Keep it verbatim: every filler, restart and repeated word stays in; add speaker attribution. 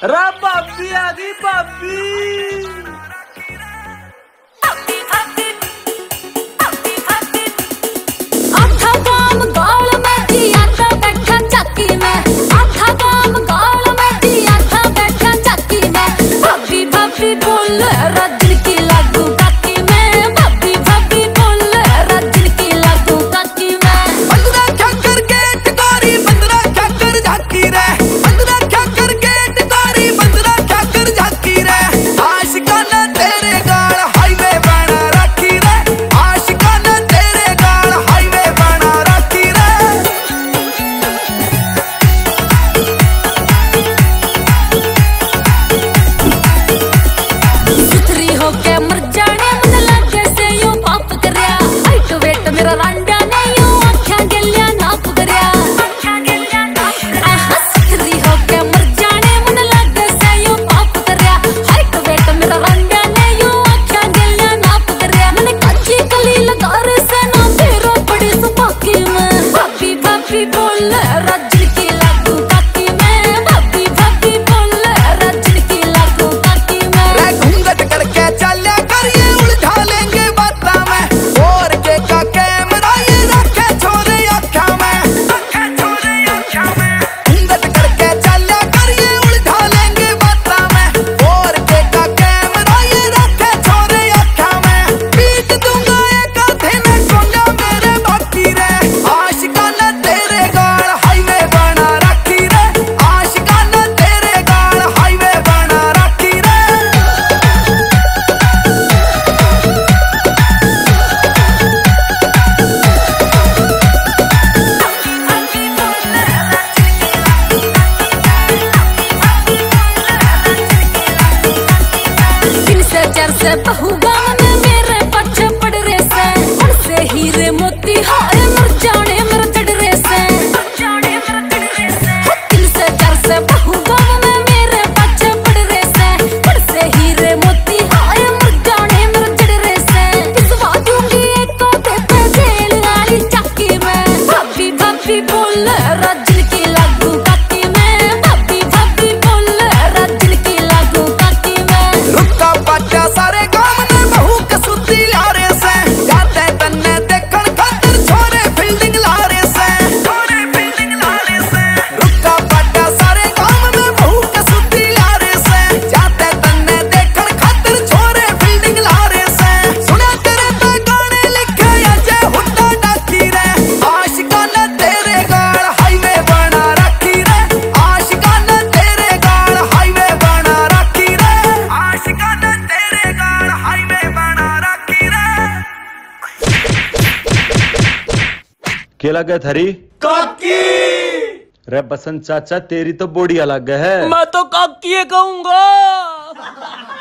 Speaker 1: रा भाभी आ गई भाभी।
Speaker 2: आधा काम गाल में दी आधा बैठा चक्की में, आधा काम गाल में दी आधा बैठा चक्की में। भाभी भाभी बोल रजन की लागू काकी में, भाभी भाभी बोल रजन की लागू काकी में।
Speaker 3: बंदरा क्या कर गेट गोरी बंदरा क्या कर झाकी रे, बंदरा क्या कर गेट गोरी बंदरा क्या कर झाकी रे। आशिकाना तेरे गाल हाईवे बना रखी रे, आशिकाना तेरे गाल हाईवे बना रखी रे।
Speaker 2: सुथरी होके मर जाने मन लागे से यूं पाप करया, हाइट वेट मेरा रांडा ने यूं आँखां गलियां नाप करया। आहा सुथरी होके मर जाने मन लागे से यूं पाप करया, हाइट वेट मेरा रांडा ने यूं आँखां गलियां नाप करया। मैंने काची कली लगा रे से ना तेरो बड़ी सुपाकी में। भाभी भाभी बोल रजन की लागू काकी में, भाभी भाभी बोल रजन की लागू काकी में।
Speaker 3: रे घूंघट करके चल्या कर ये उलझा लेंगे बाता में, और के का कैमरा ये रखे छोरे आँखा में, रखे छोरे आँखा में। घूंघट करके चल्या कर ये उलझा लेंगे बाता में, और के का कैमरा ये रखे छोरे आँखा में। पीट दूंगा एक आधे में टोंगा मेरे बाकी रे, आशिकाना तेरे गाल हाईवे बना रखी रे, आशिकाना तेरे गाल हाईवे बना रखी रे।
Speaker 2: तीन से चार से बहू गाँव में मेरे पीछे पड़ रहे से, उनसे हीरे मोती हाय मर जाने मेरे चढ़ रहे से। तीन से चार से बहू गाँव में मेरे पीछे पड़ रहे से, उनसे हीरे मोती हाय मर जाने मेरे चढ़ रहे से। पिसवा दूंगी एक आधे पे जेल वाली चाकी में। भाभी भाभी बोल रजन की लागू काकी में, भाभी भाभी बोल रजन की लागू काकी में।
Speaker 3: रुका पाटा सारे गांव ने बहू के सुती लारे से, जाते तन्ने देखण खातिर छोरे फील्डिंग लारे से, छोरे फील्डिंग लारे से। रुका पाटा सारे गांव ने बहू के सुती लारे से, जाते तन्ने देखण खातिर छोरे फील्डिंग लारे से। सुना तेरे पे गाने लिखे अजय हुड्डा डाकी रे, आशिकाना तेरे गाल हाईवे बना रखी रे, आशिकाना तेरे गाल हाईवे बना रखी रे, आशिकाना तेरे गाल हाईवे बना रखी रे।
Speaker 1: क्या लगा थरी
Speaker 4: काकी?
Speaker 1: रे बसंत चाचा तेरी तो बॉडी अलग है।
Speaker 4: मैं तो काकी कहूंगा।